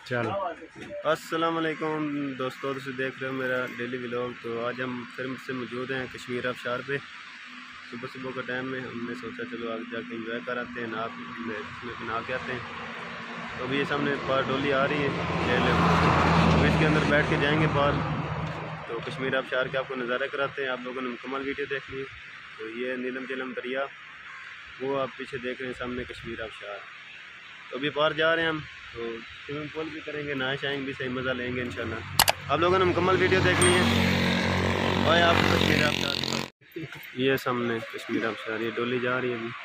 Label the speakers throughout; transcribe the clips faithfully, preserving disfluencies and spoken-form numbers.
Speaker 1: चलो अस्सलाम वालेकुम दोस्तों, से देख रहे हो मेरा डेली व्लॉग। तो आज हम फिर से मौजूद हैं कश्मीर आबशार पे। सुबह सुबह का टाइम में हमने सोचा चलो आगे जाके एंजॉय कराते हैं, ना इसमें नहा के आते हैं। तो अभी ये सामने पार डोली आ रही है ले ले तो इसके अंदर बैठ के जाएंगे पार। तो कश्मीर आबशार के आपको नज़ारा कराते हैं। आप लोगों ने मुकम्मल वीडियो देख ली। तो ये नीलम झेलम दरिया, वो आप पीछे देख रहे हैं सामने कश्मीर आबशार। तो अभी पार जा रहे हैं हम, तो स्विमिंग पूल भी करेंगे, नहाए शाएंगे भी, सही मज़ा लेंगे इंशाल्लाह। आप लोगों ने मुकम्मल वीडियो देखनी है। और आप कश्मीर आबशार, ये सामने कश्मीर आबशार, ये डोली जा रही है अभी।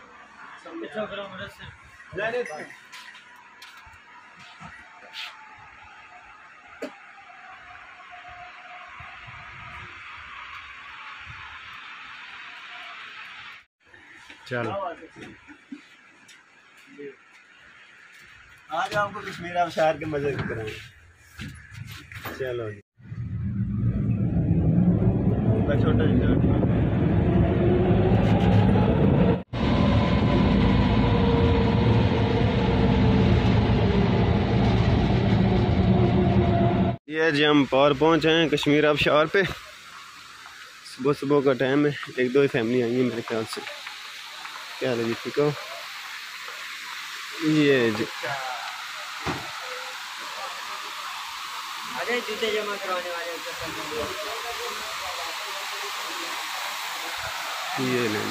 Speaker 1: चलो आज आपको कश्मीर आबशार के मजे कराएंगे। चलो जी, छोटा ये जी हम पार पहुंचे हैं कश्मीर आबशार पे। सुबह सुबह का टाइम है, एक दो ही फैमिली आई है मेरे ख्याल से। क्या हाल है जी, ठीक हो? ये जी
Speaker 2: अरे जूते जमा करवाने वाले
Speaker 1: ये ले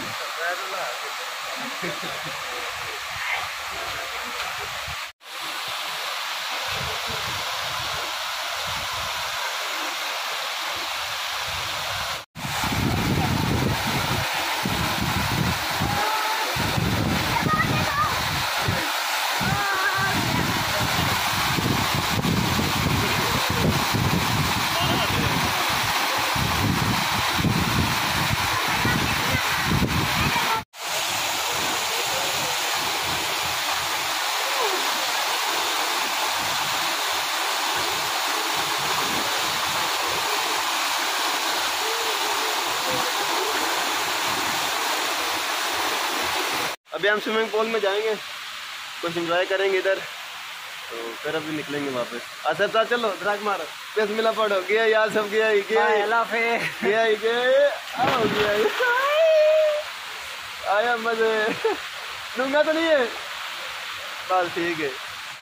Speaker 1: अभी हम स्विमिंग पूल में जाएंगे, कुछ एंजॉय करेंगे इधर, तो फिर अभी निकलेंगे वापस। अच्छा अच्छा चलो ड्रग मारो, बिस्मिल्लाह पढ़ो। गया यार, सब गया ही गया ही गया ही गया आओ गया ही आया मजे। दूंगा तो नहीं है, बस ठीक है।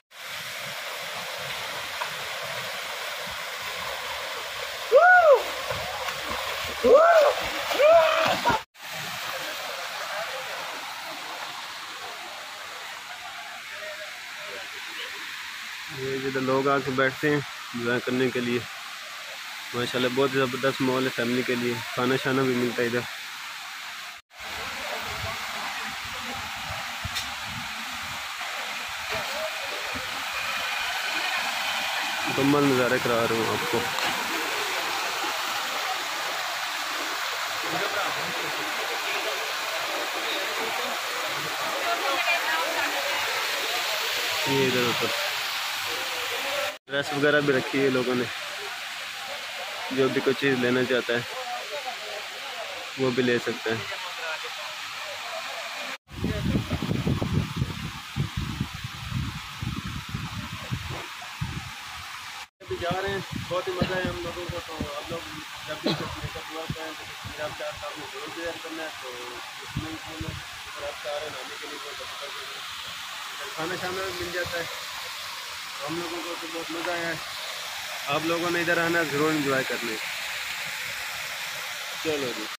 Speaker 1: ये जिधर लोग आके बैठते हैं एंजॉय करने के लिए, माशाल्लाह बहुत ज़बरदस्त मॉल है फैमिली के लिए। खाना शाना भी मिलता है इधर। मुकम्मल नज़ारे करा रहा हूँ आपको। ये इधर ऊपर ड्रेस वगैरह भी रखी है लोगों ने, जो भी कोई चीज़ लेना चाहता है वो भी ले सकता है। अभी जा रहे हैं, बहुत ही मज़ा है हम लोगों को। तो आप लोग जब भी मेकअप वर्क हैं तो कश्मीर आबशार का आपको जरूर विजिट करना है। तो स्विमिंग पूल आबशार है, नहाने के लिए बहुत ज़बरदस्त, खाना शाना भी मिल जाता है। हम लोगों को तो बहुत मज़ा आया है। आप लोगों ने इधर आना ज़रूर एंजॉय करने। चलो जी।